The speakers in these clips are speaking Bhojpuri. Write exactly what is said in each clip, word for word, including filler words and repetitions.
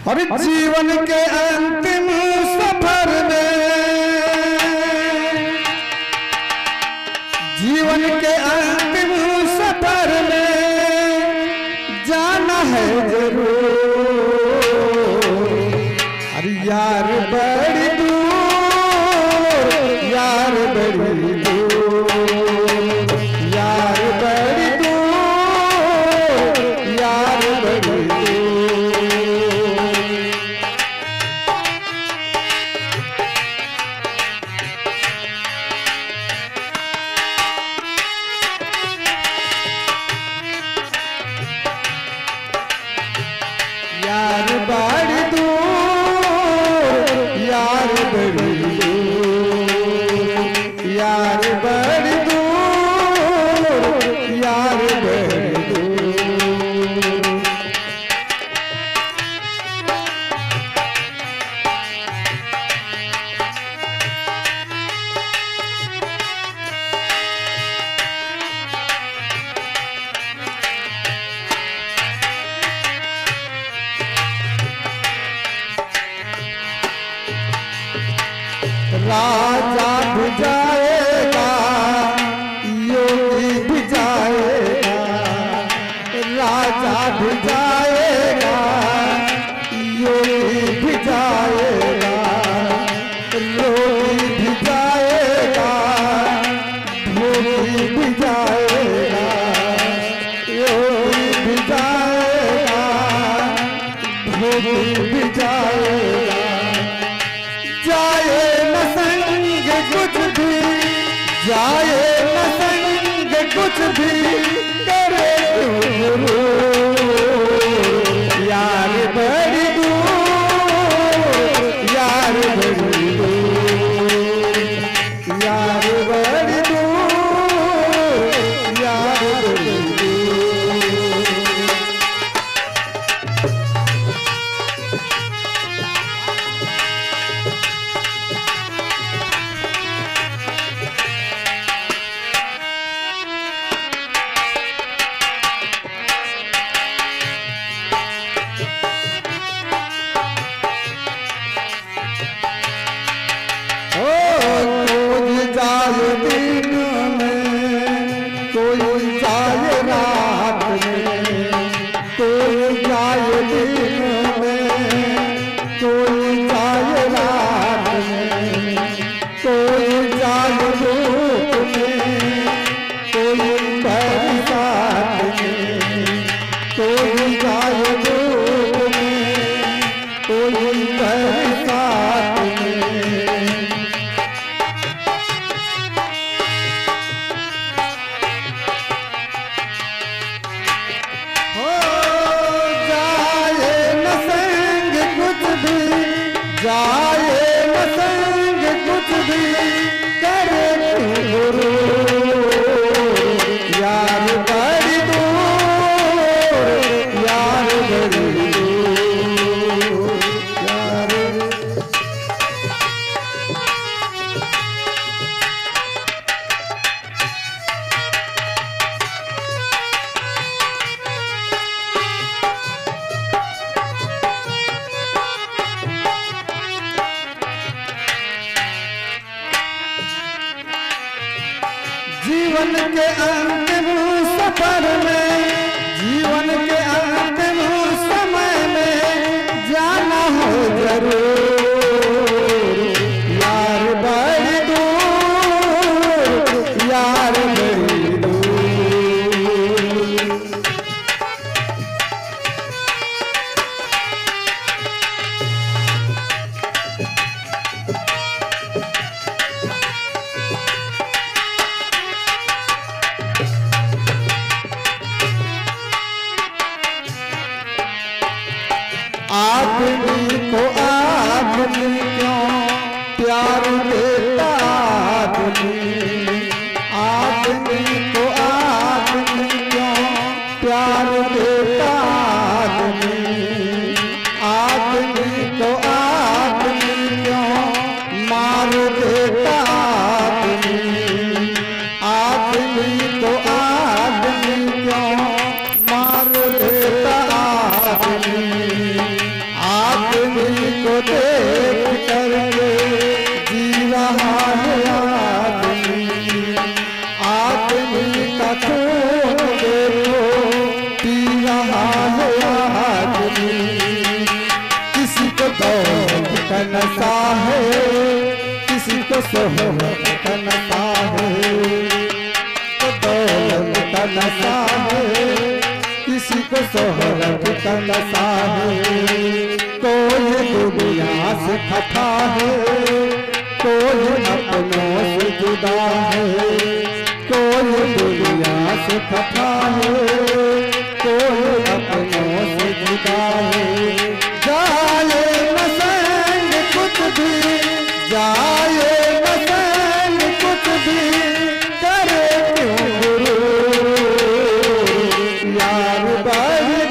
और जीवन के अंतिम सफर में, जीवन के अंतिम सफर में जाना है जरूर। अरे यार बड़ी दूर, यार बड़ी दूर, यार बड़ी दूर, यार बड़ी दूर। यार बड़ी दूर, यार बड़ी दूर, यार बड़ी दूर, यार बड़ी दूर। राजा भी जाएगा, योगी भी जाएगा, राजा भी जाएगा, योगी भी जाएगा, योगी भी जाएगा, योगी भी जाएगा, योगी भी जाएगा, योगी भी जाएगा। जाए न संग कुछ भी, जाए न संग कुछ भी, करे गुरु। यार बड़ी दूर, यार बड़ी दूर, यार बड़ी दूर, यार बड़ी दूर। दिन में कोई जाए रात में, कोई जाए दिन में, कोई जाए रात में, कोई जाए धूप में, कोई बरसात में, कोई जाए धूप में, कोई बरसात में। जाए न संग कुछ भी, करे गुरु। यार बड़ी दूर, यार बड़ी दूर, यार। जीवन के अंतिम सफर में, जीवन के अंतिम समय में जाना है जरूर। यार बड़ी दूर, यार बड़ी दूर। आदमी को आदमी क्यों प्यार देता आदमी, आदमी को आदमी क्यों प्यार देता आदमी, आदमी को आदमी क्यों मार देता आदमी, आदमी को आदमी क्यों मार देता आदमी। आप देख करके जी रहा है आदमी, आदमी का खून देखो पी रहा है आदमी। किसी को दौलत का नशा है, किसी को शोहरत का नशा है, तो दौलत का नशा है, किसी को शोहरत का नशा है। कोई दुनिया से खफा है, कोई अपनों से जुदा है, कोई दुनिया से खफा है, कोई अपनों से जुदा है। जाए न संग कुछ भी, जाए न संग कुछ भी, करे क्यों गुरु यार बड़ी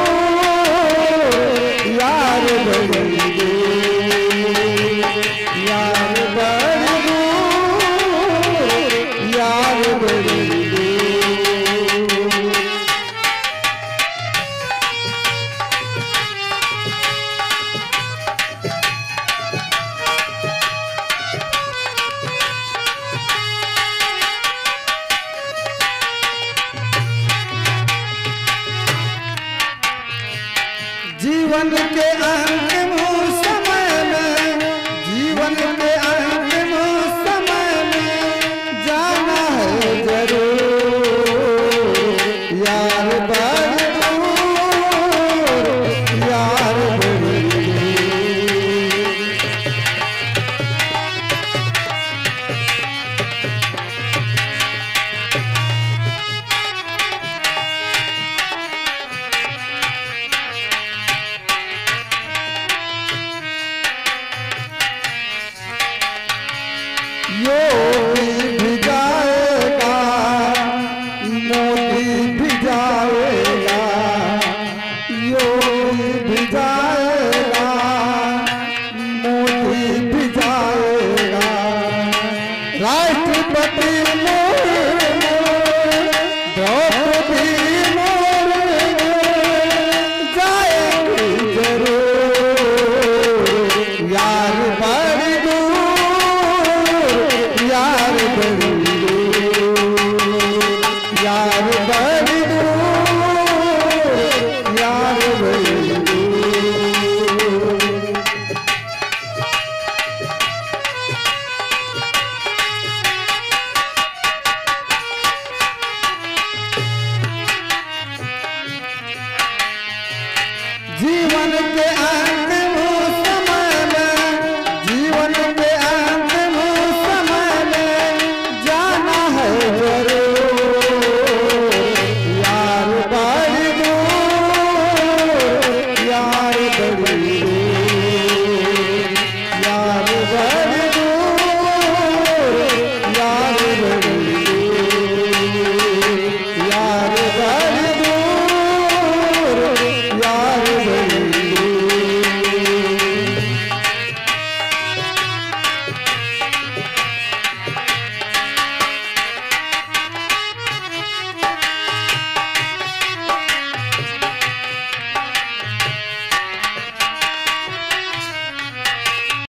दूर, यार बड़ी दूर, यार बड़ी दूर, यार बड़ी दूर। जीवन के अंतिम समय में, जीवन के अंतिम समय में जाना है जरूर, यार बड़ी दूर, यार बड़ी योगी भी जाएगा, मोदी भी जाएगा, योगी भी जाएगा, मोदी भी जाएगा, राष्ट्रपति मुर्मू, द्रौपदी मुर्मू जाएंगी जरूर, यार बड़ी यार बड़ी दूर, यार बड़ी दूर, यार बड़ी दूर। जीवन के